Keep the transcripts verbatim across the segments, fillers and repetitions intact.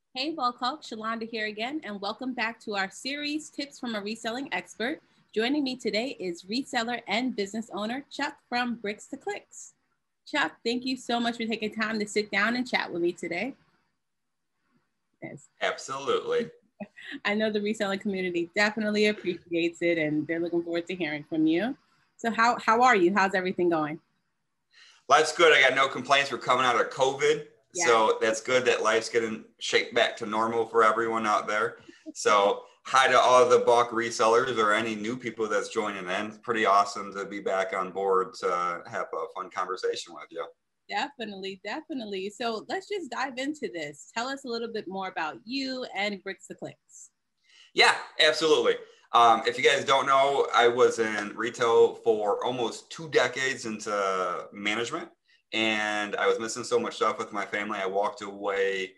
Hey, BULQ, Shalonda here again, and welcome back to our series, Tips from a Reselling Expert. Joining me today is reseller and business owner, Chuck from Bricks to Clicks. Chuck, thank you so much for taking time to sit down and chat with me today. Yes. Absolutely. I know the reselling community definitely appreciates it, and they're looking forward to hearing from you. So how, how are you? How's everything going? Life's good. I got no complaints. We're coming out of COVID. Yeah. So that's good that life's getting shaped back to normal for everyone out there. So hi to all the B U L Q resellers or any new people that's joining in. It's pretty awesome to be back on board to have a fun conversation with you. Definitely, definitely. So let's just dive into this. Tell us a little bit more about you and Bricks to Clicks. Yeah, absolutely. Um, if you guys don't know, I was in retail for almost two decades into management. And I was missing so much stuff with my family. I walked away,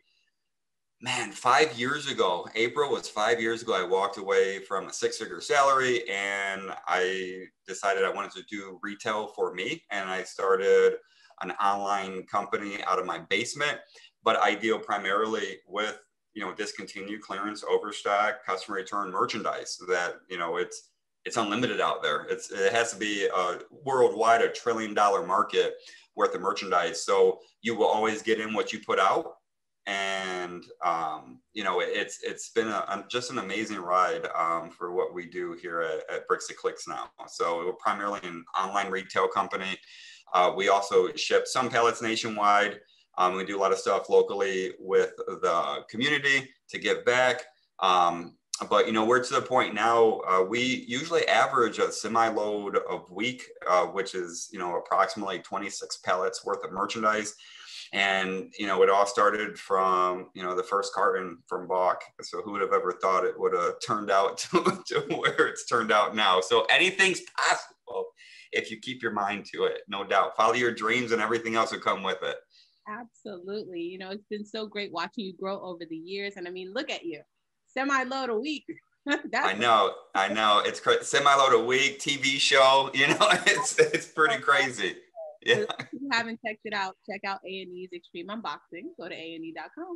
man, five years ago. April was five years ago. I walked away from a six-figure salary and I decided I wanted to do retail for me. And I started an online company out of my basement, but I deal primarily with, you know, discontinued, clearance, overstock, customer return merchandise that, you know, it's, it's unlimited out there. It's, it has to be a worldwide, a trillion dollar market worth of merchandise. So you will always get in what you put out. And, um, you know, it's, it's been a, just an amazing ride um, for what we do here at, at Bricks to Clicks now. So we're primarily an online retail company. Uh, we also ship some pallets nationwide. Um, we do a lot of stuff locally with the community to give back. Um, But, you know, we're to the point now, uh, we usually average a semi-load a week, uh, which is, you know, approximately twenty-six pallets worth of merchandise. And, you know, it all started from, you know, the first carton from B U L Q. So who would have ever thought it would have turned out to, to where it's turned out now? So anything's possible if you keep your mind to it, no doubt. Follow your dreams and everything else will come with it. Absolutely. You know, it's been so great watching you grow over the years. And I mean, look at you. Semi-load a week. That's I know, I know. It's crazy. Semi-load a week, T V show, you know, it's it's pretty crazy. Yeah. If you haven't checked it out, check out A and E's Extreme Unboxing. Go to A and E dot com.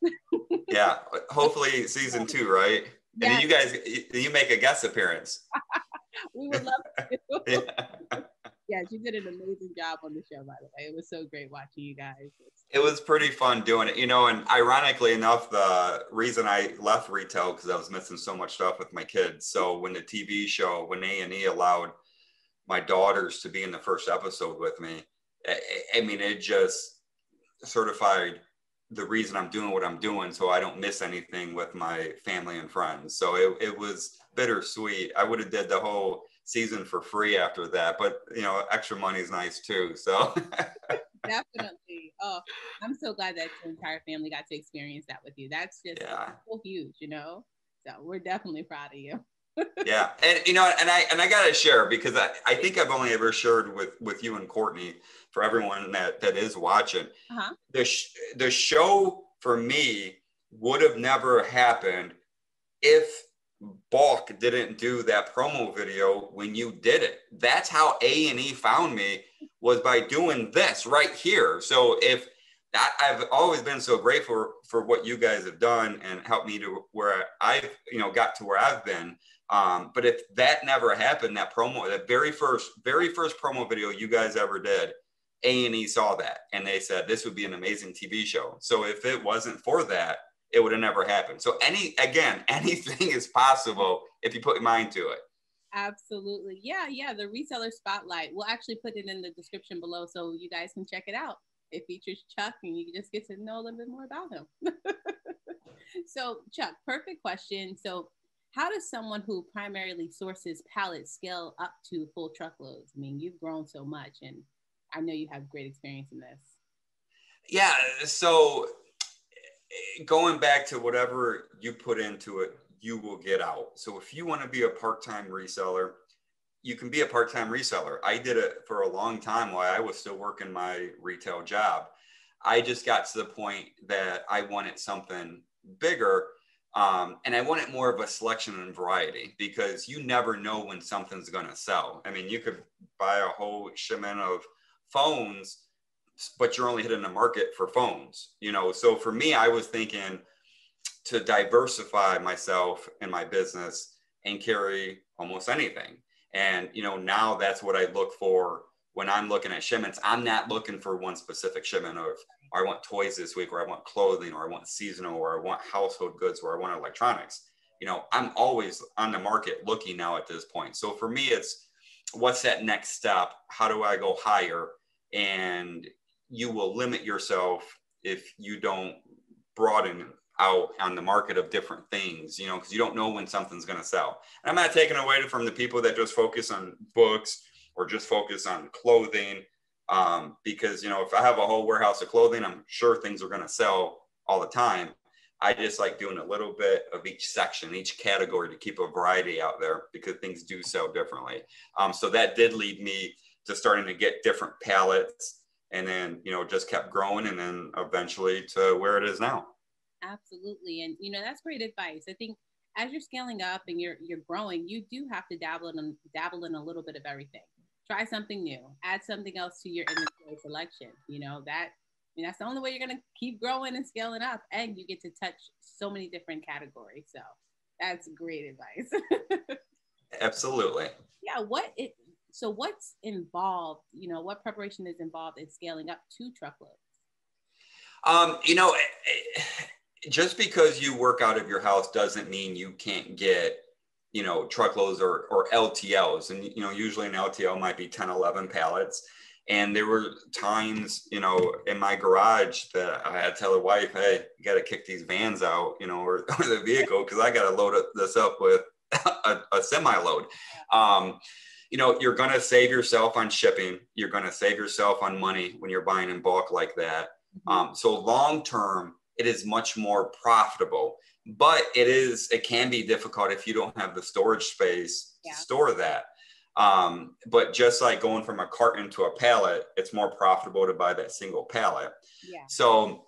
Yeah, hopefully season two, right? Yeah. And then you guys, you make a guest appearance. We would love to. Yeah. Yes, you did an amazing job on the show, by the way. It was so great watching you guys. It was pretty fun doing it, you know, and ironically enough, the reason I left retail because I was missing so much stuff with my kids. So when the T V show, when A and E allowed my daughters to be in the first episode with me, I, I mean, it just certified the reason I'm doing what I'm doing so I don't miss anything with my family and friends. So it, it was bittersweet. I would have did the whole season for free after that, but you know, extra money is nice too. So definitely. Oh, I'm so glad that your entire family got to experience that with you. That's just yeah. so huge, you know. So we're definitely proud of you. Yeah, and you know, and I and I gotta share because I, I think I've only ever shared with with you and Courtney for everyone that that is watching. Uh-huh. The sh- the show for me would have never happened if B U L Q didn't do that promo video when you did it. That's how A and E found me, was by doing this right here. So if that, I've always been so grateful for what you guys have done and helped me to where I've, you know, got to where I've been. Um, but if that never happened, that promo, that very first, very first promo video you guys ever did, A and E saw that and they said, this would be an amazing T V show. So if it wasn't for that, it would have never happened. So any, again, anything is possible if you put your mind to it. Absolutely. Yeah. Yeah. The reseller spotlight, we'll actually put it in the description below so you guys can check it out. It features Chuck and you just get to know a little bit more about him. So Chuck, perfect question. So how does someone who primarily sources pallets scale up to full truckloads? I mean, you've grown so much and I know you have great experience in this. Yeah. So going back to whatever you put into it, you will get out. So if you want to be a part-time reseller, you can be a part-time reseller. I did it for a long time while I was still working my retail job. I just got to the point that I wanted something bigger. Um, and I wanted more of a selection and variety because you never know when something's going to sell. I mean, you could buy a whole shipment of phones, but you're only hitting the market for phones, you know? So for me, I was thinking, to diversify myself and my business and carry almost anything. And, you know, now that's what I look for when I'm looking at shipments. I'm not looking for one specific shipment of, or I want toys this week, or I want clothing, or I want seasonal, or I want household goods, or I want electronics. You know, I'm always on the market looking now at this point. So for me, it's what's that next step? How do I go higher? And you will limit yourself if you don't broaden out on the market of different things, you know, because you don't know when something's going to sell. And I'm not taking away from the people that just focus on books or just focus on clothing, um, because, you know, if I have a whole warehouse of clothing, I'm sure things are going to sell all the time. I just like doing a little bit of each section, each category, to keep a variety out there, because things do sell differently. Um, so that did lead me to starting to get different palettes, and then, you know, just kept growing, and then eventually to where it is now. Absolutely. And, you know, that's great advice. I think as you're scaling up and you're you're growing, you do have to dabble in dabble in a little bit of everything. Try something new, add something else to your inventory selection. You know, that, I mean, that's the only way you're going to keep growing and scaling up, and you get to touch so many different categories. So that's great advice. Absolutely. Yeah. What it, so what's involved, you know, what preparation is involved in scaling up two truckloads? Um, you know, just because you work out of your house doesn't mean you can't get, you know, truckloads or, or L T Ls. And, you know, usually an L T L might be ten, eleven pallets. And there were times, you know, in my garage that I had to tell the wife, hey, you got to kick these vans out, you know, or, or the vehicle, because I got to load this up with a, a semi-load. Um, you know, you're going to save yourself on shipping. You're going to save yourself on money when you're buying in bulk like that. Um, so long-term, it is much more profitable, but it is, it can be difficult if you don't have the storage space yeah. to store that. Um, but just like going from a carton to a pallet, it's more profitable to buy that single pallet. Yeah. So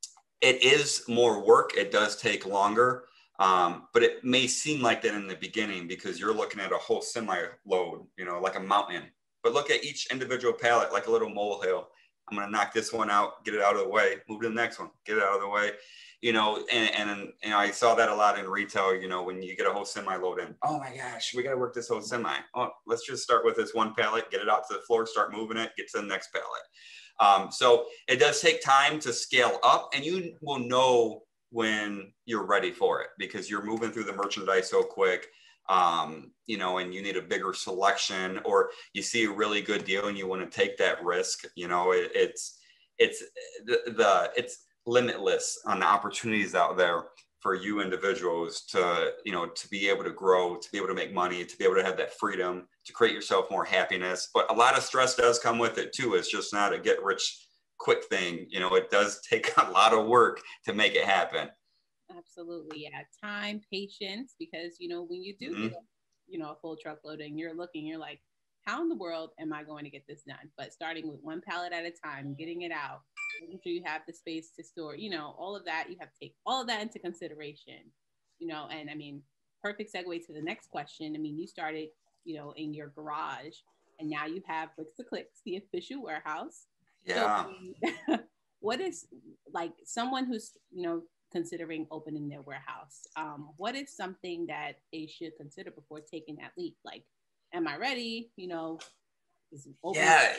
it is more work. It does take longer. Um, but it may seem like that in the beginning because you're looking at a whole semi load, you know, like a mountain, but look at each individual pallet, like a little molehill. I'm going to knock this one out, get it out of the way, move to the next one, get it out of the way, you know, and, and, and I saw that a lot in retail, you know, when you get a whole semi load in, oh my gosh, we got to work this whole semi. Oh, let's just start with this one pallet, get it out to the floor, start moving it, get to the next pallet. Um, so it does take time to scale up, and you will know when you're ready for it because you're moving through the merchandise so quick. Um, you know, and you need a bigger selection, or you see a really good deal and you want to take that risk. You know, it, it's, it's the, the, it's limitless on the opportunities out there for you individuals to, you know, to be able to grow, to be able to make money, to be able to have that freedom, to create yourself more happiness. But a lot of stress does come with it too. It's just not a get rich quick thing. You know, it does take a lot of work to make it happen. Absolutely. Yeah. Time, patience, because, you know, when you do mm-hmm. get, you know, a full truckload and you're looking, you're like, how in the world am I going to get this done? But starting with one pallet at a time, getting it out, making sure you have the space to store, you know, all of that, you have to take all of that into consideration, you know, and I mean, perfect segue to the next question. I mean, you started, you know, in your garage, and now you have Bricks to Clicks, the official warehouse. Yeah. So, what is, like, someone who's, you know, considering opening their warehouse, um, what is something that they should consider before taking that leap? Like, am I ready? You know, is it open? Yeah,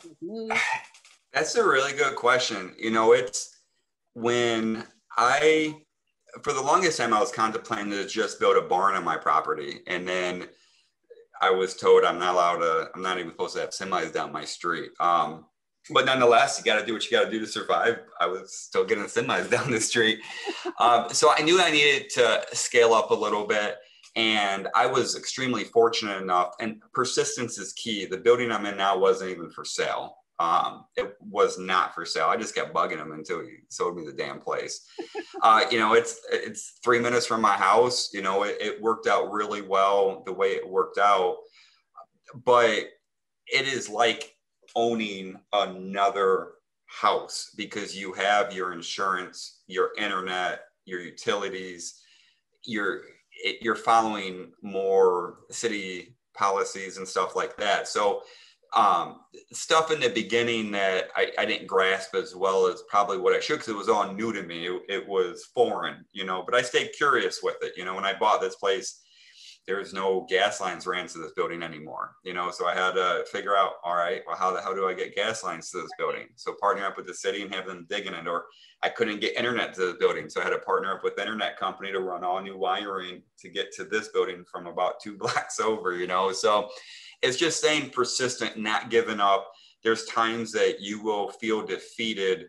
that's a really good question. You know, it's when I, for the longest time, I was contemplating to just build a barn on my property. And then I was told I'm not allowed to, I'm not even supposed to have semis down my street. Um, But nonetheless, you got to do what you got to do to survive. I was still getting semis down the street. Um, so I knew I needed to scale up a little bit. And I was extremely fortunate enough, and persistence is key. The building I'm in now wasn't even for sale. Um, it was not for sale. I just kept bugging him until he sold me the damn place. Uh, you know, it's it's three minutes from my house. You know, it, it worked out really well the way it worked out. But it is like owning another house because you have your insurance, your internet, your utilities, you're, you're following more city policies and stuff like that. So um, stuff in the beginning that I, I didn't grasp as well as probably what I should, because it was all new to me. It, it was foreign, you know, but I stayed curious with it. You know, when I bought this place, there was no gas lines ran to this building anymore, you know, so I had to figure out, all right, well, how the hell do I get gas lines to this building? So partnering up with the city and have them dig in it, or I couldn't get internet to the building. So I had to partner up with the internet company to run all new wiring to get to this building from about two blocks over, you know, so it's just staying persistent, not giving up. There's times that you will feel defeated,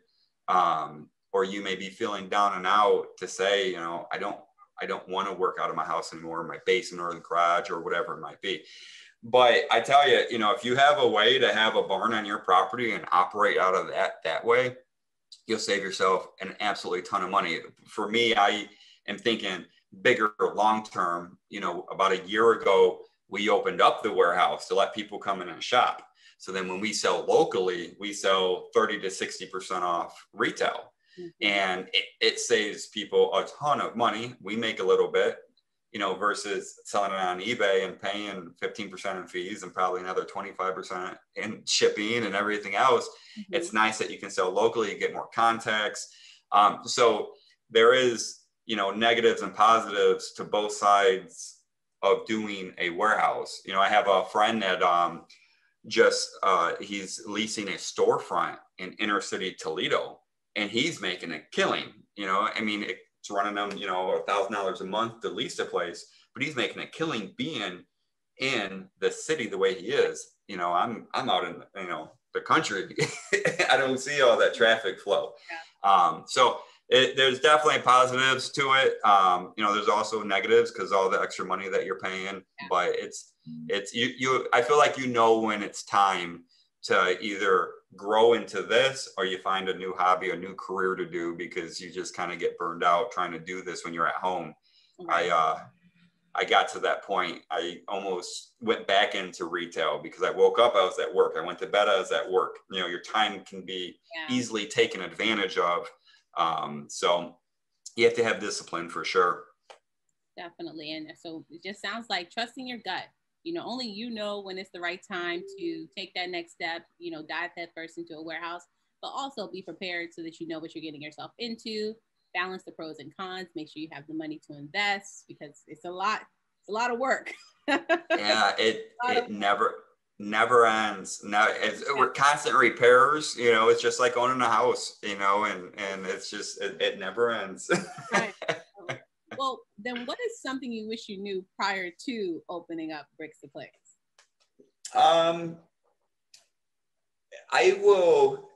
um, or you may be feeling down and out to say, you know, I don't, I don't want to work out of my house anymore, my basement or the garage or whatever it might be. But I tell you, you know, if you have a way to have a barn on your property and operate out of that that way, you'll save yourself an absolutely ton of money. For me, I am thinking bigger long term. You know, about a year ago, we opened up the warehouse to let people come in and shop. So then when we sell locally, we sell thirty to sixty percent off retail. Mm-hmm. And it, it saves people a ton of money. We make a little bit, you know, versus selling it on eBay and paying fifteen percent in fees and probably another twenty-five percent in shipping and everything else. Mm-hmm. It's nice that you can sell locally, you get more contacts. Um, so there is, you know, negatives and positives to both sides of doing a warehouse. You know, I have a friend that um, just, uh, he's leasing a storefront in inner city Toledo. And he's making a killing, you know, I mean, it's running them, you know, a thousand dollars a month to lease a place, but he's making a killing being in the city the way he is. You know, I'm, I'm out in, you know, the country. I don't see all that traffic flow. Yeah. Um, so it, there's definitely positives to it. Um, you know, there's also negatives because all the extra money that you're paying, yeah. But it's, it's, you, you, I feel like, you know, when it's time to either grow into this or you find a new hobby, a new career to do, because you just kind of get burned out trying to do this when you're at home. Right. I, uh, I got to that point. I almost went back into retail because I woke up, I was at work. I went to bed, I was at work. You know, your time can be yeah. easily taken advantage of. Um, so you have to have discipline for sure. Definitely. And so it just sounds like trusting your gut. You know, only you know when it's the right time to take that next step, you know, dive head first into a warehouse, but also be prepared so that you know what you're getting yourself into, balance the pros and cons, make sure you have the money to invest because it's a lot, it's a lot of work. Yeah, it it never, never ends. Now it's, we're constant repairs, you know, it's just like owning a house, you know, and, and it's just, it, it never ends. Right. Well, then what is something you wish you knew prior to opening up Bricks to Clicks? Um, I will,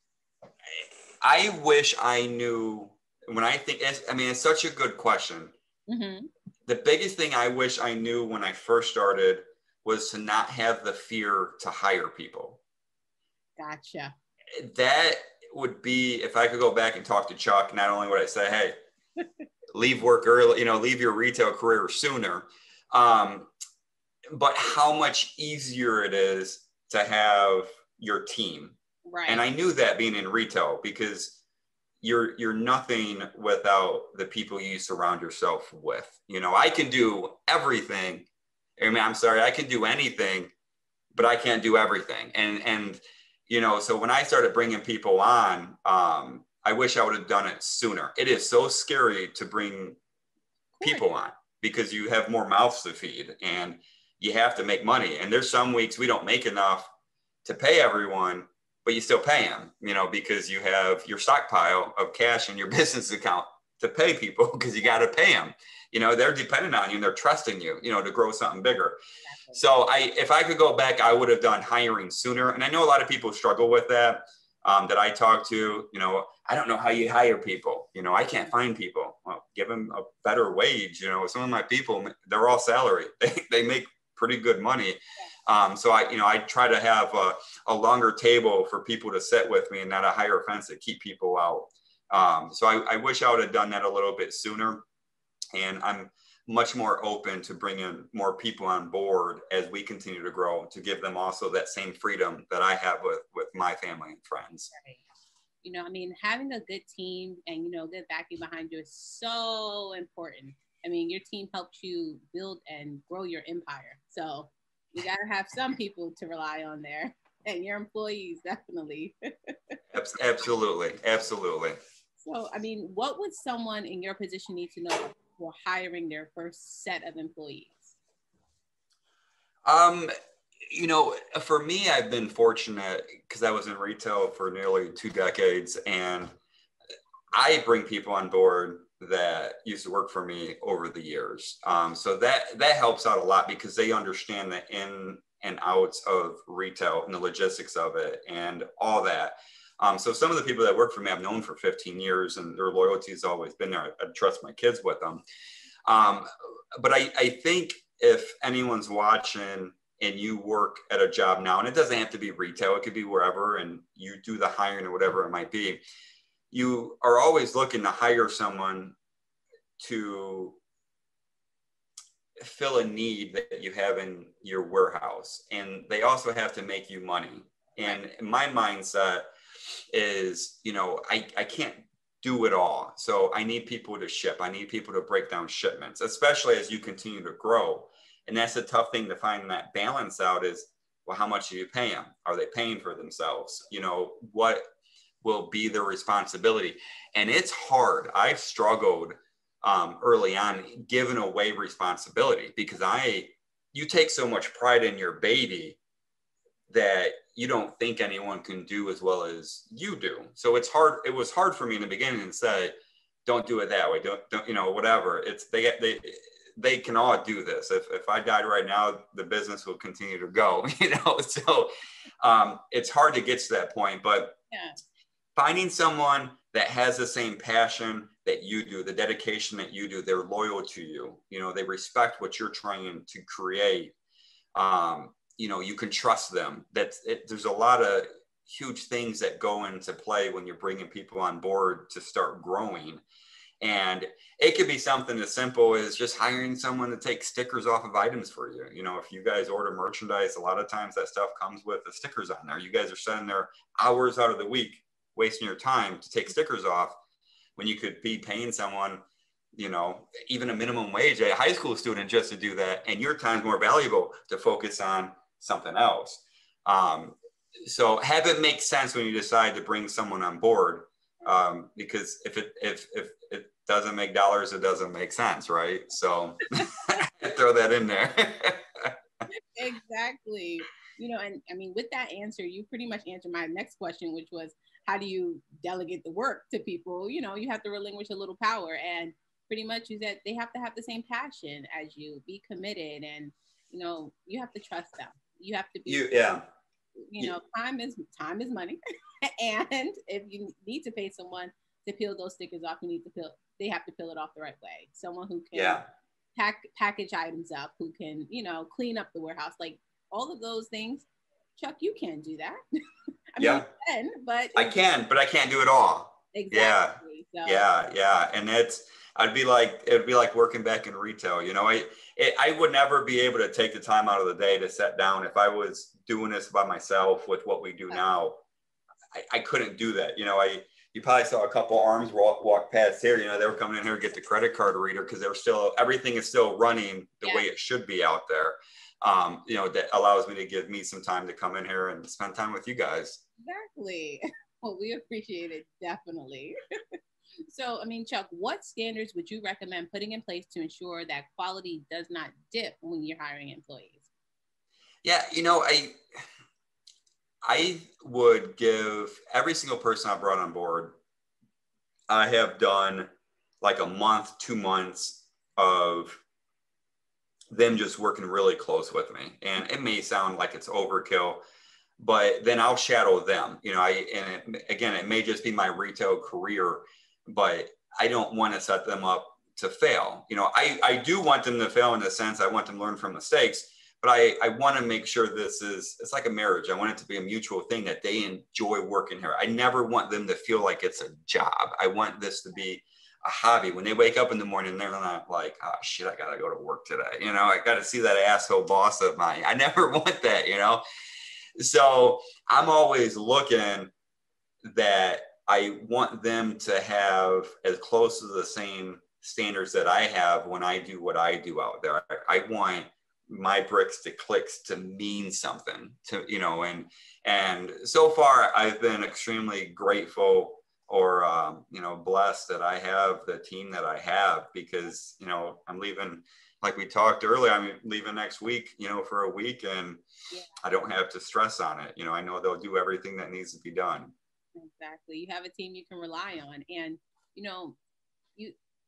I wish I knew when I think, I mean, it's such a good question. Mm-hmm. The biggest thing I wish I knew when I first started was to not have the fear to hire people. Gotcha. That would be, if I could go back and talk to Chuck, not only would I say, hey, leave work early, you know, leave your retail career sooner. Um, but how much easier it is to have your team. Right. And I knew that being in retail because you're, you're nothing without the people you surround yourself with. You know, I can do everything. I mean, I'm sorry, I can do anything, but I can't do everything. And, and, you know, so when I started bringing people on, um, I wish I would have done it sooner. It is so scary to bring people on because you have more mouths to feed and you have to make money. And there's some weeks we don't make enough to pay everyone, but you still pay them, you know, because you have your stockpile of cash in your business account to pay people because you got to pay them. You know, they're dependent on you and they're trusting you, you know, to grow something bigger. Exactly. So I, if I could go back, I would have done hiring sooner. And I know a lot of people struggle with that. Um, that I talk to, you know, I don't know how you hire people. You know, I can't find people. Well, give them a better wage. You know, some of my people, they're all salary. They, they make pretty good money. Um, so I, you know, I try to have a, a longer table for people to sit with me and not a higher fence to keep people out. Um, so I, I wish I would have done that a little bit sooner. And I'm much more open to bringing more people on board as we continue to grow, to give them also that same freedom that I have with, with my family and friends. Right. You know, I mean, having a good team and, you know, good backing behind you is so important. I mean, your team helped you build and grow your empire. So you got to have some people to rely on there. And your employees, definitely. Absolutely. Absolutely. So, I mean, what would someone in your position need to know for hiring their first set of employees? Um, you know, for me, I've been fortunate because I was in retail for nearly two decades, and I bring people on board that used to work for me over the years. Um, so that that helps out a lot because they understand the in and outs of retail and the logistics of it and all that. Um, so some of the people that work for me I've known for fifteen years, and their loyalty has always been there. I, I trust my kids with them. Um, but I, I think if anyone's watching and you work at a job now, and it doesn't have to be retail, it could be wherever, and you do the hiring or whatever it might be, you are always looking to hire someone to fill a need that you have in your warehouse. And they also have to make you money. And my mindset is, you know, I, I can't do it all. So I need people to ship. I need people to break down shipments, especially as you continue to grow. And that's a tough thing to find that balance out is, well, how much do you pay them? Are they paying for themselves? You know, what will be their responsibility? And it's hard. I've struggled um, early on giving away responsibility because I, you take so much pride in your baby that you don't think anyone can do as well as you do. So it's hard. It was hard for me in the beginning to say, don't do it that way. Don't, don't, you know, whatever. It's, they, they, they can all do this. If, if I died right now, the business will continue to go, you know? So um, it's hard to get to that point, but yeah. Finding someone that has the same passion that you do, the dedication that you do, they're loyal to you, you know, they respect what you're trying to create. Um, you know, you can trust them. That's it. There's a lot of huge things that go into play when you're bringing people on board to start growing. And it could be something as simple as just hiring someone to take stickers off of items for you. You know, if you guys order merchandise, a lot of times that stuff comes with the stickers on there. You guys are spending their hours out of the week wasting your time to take stickers off when you could be paying someone, you know, even a minimum wage, a high school student just to do that. And your time's more valuable to focus on something else. Um, so have it make sense when you decide to bring someone on board. Um, because if it, if, if it doesn't make dollars, it doesn't make sense. Right. So throw that in there. Exactly. You know, and I mean, with that answer, you pretty much answered my next question, which was, how do you delegate the work to people? You know, you have to relinquish a little power, and pretty much you said they have to have the same passion as you, be committed, and, you know, you have to trust them. You have to be, you, yeah. You know, time is time is money. And if you need to pay someone to peel those stickers off, you need to peel, they have to peel it off the right way. Someone who can yeah. pack, package items up, who can, you know, clean up the warehouse, like all of those things. Chuck, you can't do that. I mean, yeah. you can, but I can, but I can't do it all. Exactly. Yeah. So. Yeah. Yeah. And it's, I'd be like, it'd be like working back in retail. You know, I, it, I would never be able to take the time out of the day to sit down. If I was doing this by myself with what we do now, I, I couldn't do that. You know, I, you probably saw a couple arms walk, walk past here, you know, they were coming in here to get the credit card reader because they were still, everything is still running the yeah. way it should be out there. Um, you know, that allows me to give me some time to come in here and spend time with you guys. Exactly. Well, we appreciate it. Definitely. So, I mean, Chuck, what standards would you recommend putting in place to ensure that quality does not dip when you're hiring employees? Yeah, you know, I, I would give every single person I brought on board, I have done like a month, two months of them just working really close with me. And it may sound like it's overkill, but then I'll shadow them, you know, I, and it, again, it may just be my retail career, but I don't want to set them up to fail. You know, I, I do want them to fail in the sense I want them to learn from mistakes, but I, I want to make sure this is, it's like a marriage. I want it to be a mutual thing that they enjoy working here. I never want them to feel like it's a job. I want this to be a hobby. When they wake up in the morning, they're not like, oh shit, I got to go to work today. You know, I got to see that asshole boss of mine. I never want that, you know? So I'm always looking that I want them to have as close to the same standards that I have when I do what I do out there. I want my bricks to clicks to mean something to, you know, and, and so far I've been extremely grateful or, um, you know, blessed that I have the team that I have, because, you know, I'm leaving, like we talked earlier, I'm leaving next week, you know, for a week, and Yeah. I don't have to stress on it. You know, I know they'll do everything that needs to be done. Exactly. You have a team you can rely on. And, you know, you,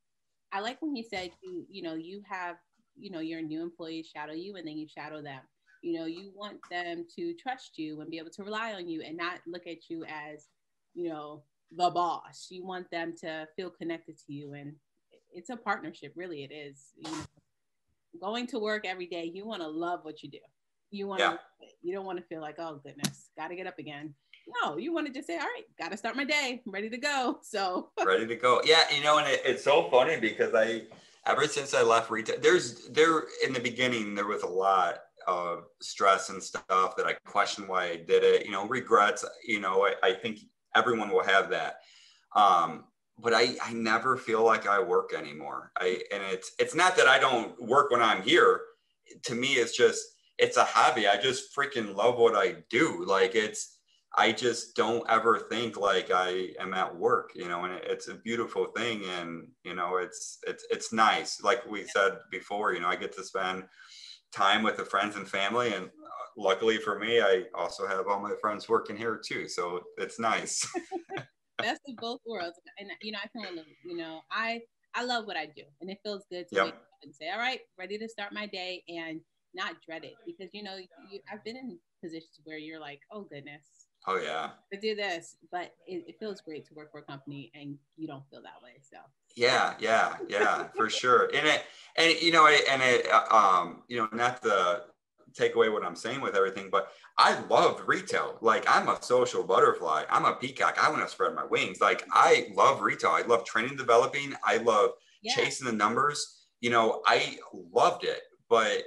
I like when you said, you, you know, you have, you know, your new employees shadow you and then you shadow them. You know, you want them to trust you and be able to rely on you and not look at you as, you know, the boss. You want them to feel connected to you. And it's a partnership, really. It is. You know, going to work every day, you want to love what you do. You want to, yeah. You don't want to feel like, oh goodness, got to get up again. No, you want to just say, all right, got to start my day. I'm ready to go. So ready to go. Yeah. You know, and it, it's so funny because I, ever since I left retail, there's there in the beginning, there was a lot of stress and stuff that I questioned why I did it, you know, regrets, you know, I, I think everyone will have that. Um, but I, I never feel like I work anymore. I, and it's, it's not that I don't work when I'm here. To me, it's just, it's a hobby. I just freaking love what I do. Like it's, I just don't ever think like I am at work, you know, and it, it's a beautiful thing. And, you know, it's, it's, it's nice. Like we said before, you know, I get to spend time with the friends and family. And luckily for me, I also have all my friends working here too. So it's nice. Best of both worlds. And, you know, I can relate, you know, I, I love what I do, and it feels good to yep. wake up and say, all right, ready to start my day and not dread it, because, you know, you, I've been in positions where you're like, oh goodness. Oh yeah. To do this, but it, it feels great to work for a company and you don't feel that way. So yeah, yeah, yeah, for sure. And it, and you know, and it, um, you know, not to take away what I'm saying with everything, but I love retail. Like I'm a social butterfly. I'm a peacock. I want to spread my wings. Like I love retail. I love training, developing. I love yeah. chasing the numbers. You know, I loved it, but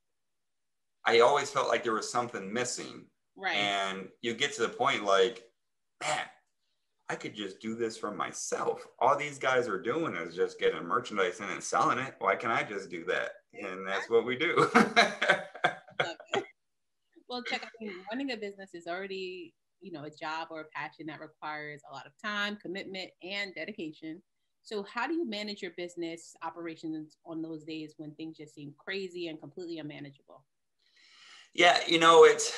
I always felt like there was something missing. Right. And you get to the point like, man, I could just do this for myself. All these guys are doing is just getting merchandise in and selling it. Why can't I just do that? And that's what we do. Love it. Well, Chuck, I mean, running a business is already, you know, a job or a passion that requires a lot of time, commitment, and dedication. So how do you manage your business operations on those days when things just seem crazy and completely unmanageable? Yeah, you know, it's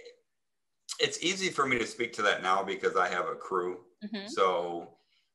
it's easy for me to speak to that now because I have a crew. Mm-hmm. So,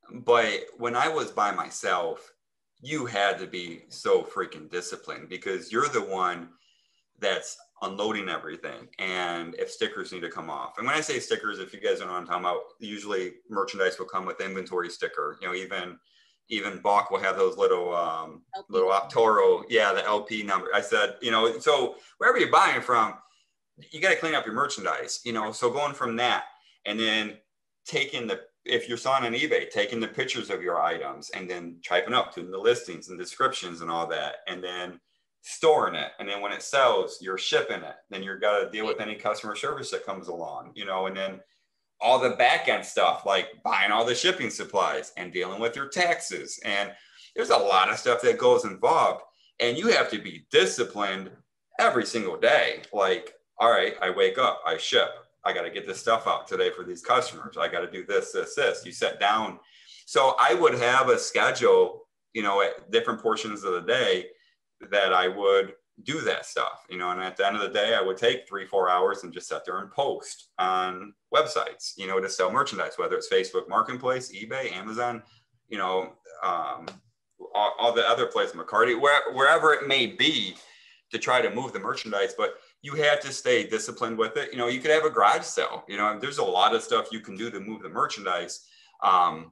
but when I was by myself, you had to be so freaking disciplined because you're the one that's unloading everything. And if stickers need to come off, and when I say stickers, if you guys don't know what I'm talking about, usually merchandise will come with inventory sticker. You know, even even B U L Q will have those little um, little Optoro, yeah, the L P number. I said, you know, so wherever you're buying from, you got to clean up your merchandise, you know, so going from that and then taking the, if you're selling on eBay, taking the pictures of your items and then typing up, doing the listings and descriptions and all that, and then storing it. And then when it sells, you're shipping it. Then you've got to deal with any customer service that comes along, you know, and then all the back end stuff, like buying all the shipping supplies and dealing with your taxes. And there's a lot of stuff that goes involved, and you have to be disciplined every single day. Like, all right, I wake up, I ship, I got to get this stuff out today for these customers. I got to do this, this, this. You sit down. So I would have a schedule, you know, at different portions of the day that I would do that stuff, you know, and at the end of the day, I would take three, four hours and just sit there and post on websites, you know, to sell merchandise, whether it's Facebook Marketplace, eBay, Amazon, you know, um, all, all the other places, McCarty, where, wherever it may be, to try to move the merchandise. But you have to stay disciplined with it. You know, you could have a garage sale, you know, there's a lot of stuff you can do to move the merchandise. Um,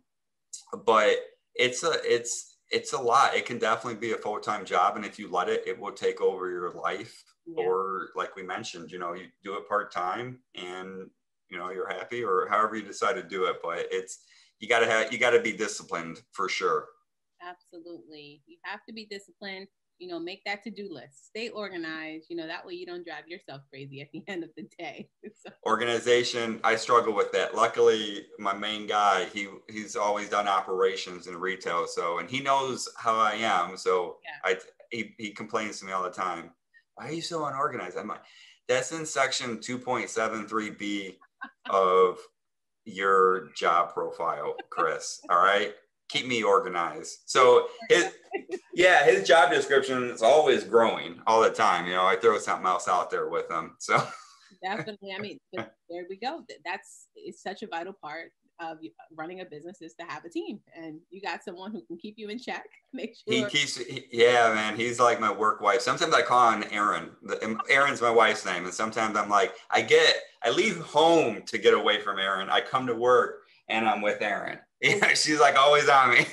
but it's a, it's, it's a lot. It can definitely be a full-time job. And if you let it, it will take over your life. Yeah. Or like we mentioned, you know, you do it part-time and, you know, you're happy, or however you decide to do it. But it's, you gotta have, you gotta be disciplined for sure. Absolutely. You have to be disciplined. You know, make that to-do list, stay organized, you know, that way you don't drive yourself crazy at the end of the day. So. Organization, I struggle with that. Luckily, my main guy, he he's always done operations in retail. So, and he knows how I am. So yeah. I, he, he complains to me all the time. why are you so unorganized? I'm like, that's in section two point seven three B of your job profile, Chris. All right. Keep me organized. So his, yeah, his job description is always growing all the time. You know, I throw something else out there with him. So definitely. I mean, but there we go. That's it's such a vital part of running a business is to have a team, and you got someone who can keep you in check. Make sure he keeps. He, yeah, man, he's like my work wife. Sometimes I call him Aaron. Aaron's my wife's name, and sometimes I'm like, I get, I leave home to get away from Aaron. I come to work and I'm with Aaron. You know, she's like always on me.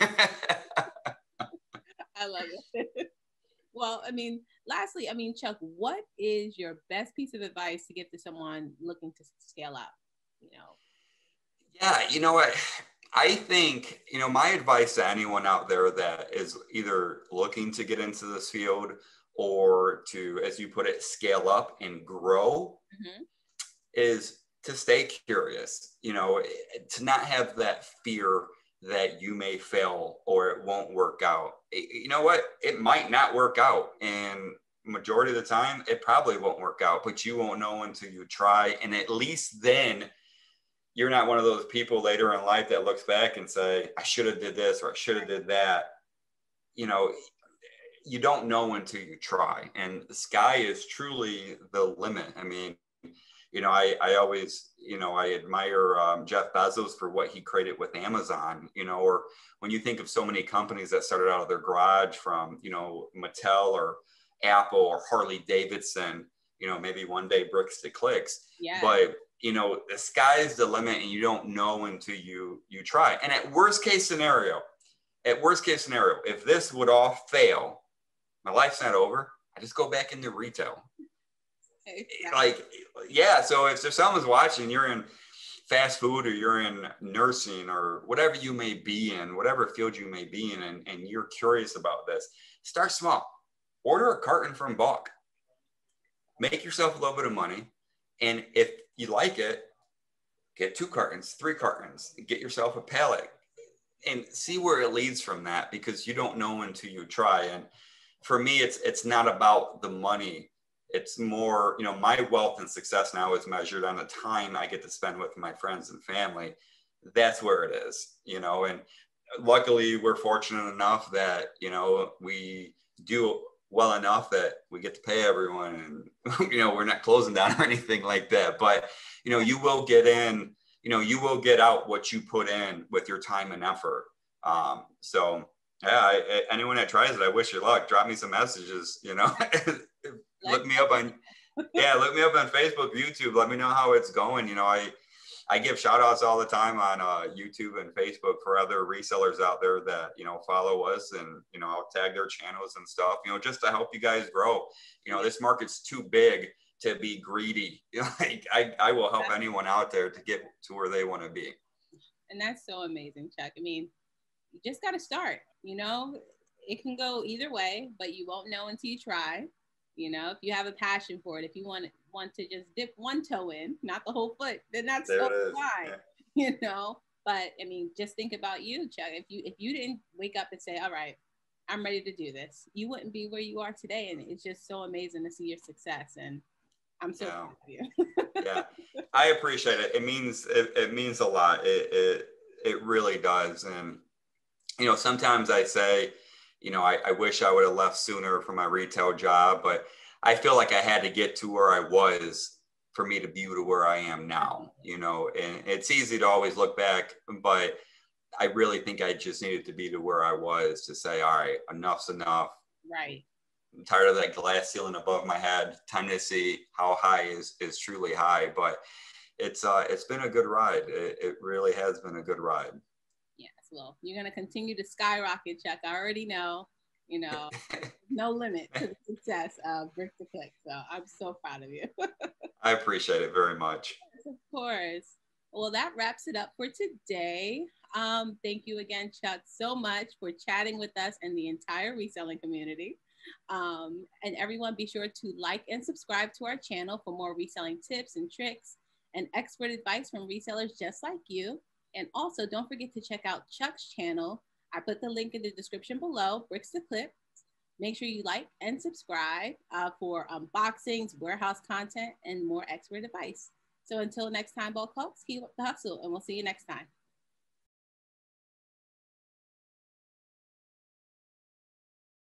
I love it. Well, I mean, lastly, I mean, Chuck, what is your best piece of advice to give to someone looking to scale up? You know. Yeah, you know what? I think, you know, my advice to anyone out there that is either looking to get into this field or to, as you put it, scale up and grow, mm-hmm. is to stay curious, you know, to not have that fear that you may fail or it won't work out. You know what? It might not work out. And majority of the time, it probably won't work out, but you won't know until you try. And at least then, you're not one of those people later in life that looks back and say, I should have did this or I should have did that. You know, you don't know until you try. And the sky is truly the limit. I mean, you know, I, I always, you know, I admire um, Jeff Bezos for what he created with Amazon, you know, or when you think of so many companies that started out of their garage from, you know, Mattel or Apple or Harley Davidson, you know, maybe one day bricks to clicks. Yeah. But you know, the sky's the limit and you don't know until you, you try. And at worst case scenario, at worst case scenario, if this would all fail, my life's not over. I just go back into retail. Exactly. Like, yeah. So if, if someone's watching, you're in fast food or you're in nursing or whatever you may be in, whatever field you may be in, and, and you're curious about this, start small. Order a carton from B U L Q. Make yourself a little bit of money. And if you like it, get two cartons, three cartons, get yourself a pallet and see where it leads from that, because you don't know until you try. And for me, it's, it's not about the money. It's more, you know, my wealth and success now is measured on the time I get to spend with my friends and family. That's where it is, you know, and luckily we're fortunate enough that, you know, we do well enough that we get to pay everyone and, you know, we're not closing down or anything like that. But, you know, you will get in, you know, you will get out what you put in with your time and effort. Um, so, yeah, I, I, anyone that tries it, I wish you luck. Drop me some messages, you know, look me up on, yeah, look me up on Facebook, YouTube. Let me know how it's going. You know, I, I give shout outs all the time on uh, YouTube and Facebook for other resellers out there that, you know, follow us, and, you know, I'll tag their channels and stuff, you know, just to help you guys grow. You know, this market's too big to be greedy. Like I, I will help anyone out there to get to where they want to be. And that's so amazing, Chuck. I mean, you just got to start, you know, it can go either way, but you won't know until you try. You know, if you have a passion for it, if you want want to just dip one toe in, not the whole foot, then that's so fine. Yeah. You know, but I mean, just think about you, Chuck. If you if you didn't wake up and say, all right, I'm ready to do this, you wouldn't be where you are today. And it's just so amazing to see your success. And I'm so yeah. proud of you. Yeah, I appreciate it. It means it, it means a lot. It, it it really does. And you know, sometimes I say, you know, I, I wish I would have left sooner for my retail job, but I feel like I had to get to where I was for me to be to where I am now, you know, and it's easy to always look back, but I really think I just needed to be to where I was to say, all right, enough's enough. Right. I'm tired of that glass ceiling above my head. Time to see how high is, is truly high, but it's, uh, it's been a good ride. It, it really has been a good ride. Yes. Well, you're going to continue to skyrocket, Chuck. I already know. You know, no limit to the success of Brick to Click. So I'm so proud of you. I appreciate it very much. Yes, of course. Well, that wraps it up for today. Um, thank you again, Chuck, so much for chatting with us and the entire reselling community. Um, and everyone, be sure to like and subscribe to our channel for more reselling tips and tricks and expert advice from resellers just like you. And also, don't forget to check out Chuck's channel. I put the link in the description below, Bricks to Click, Make sure you like and subscribe uh, for unboxings, warehouse content, and more expert advice. So until next time, bulk folks, keep up the hustle, and we'll see you next time.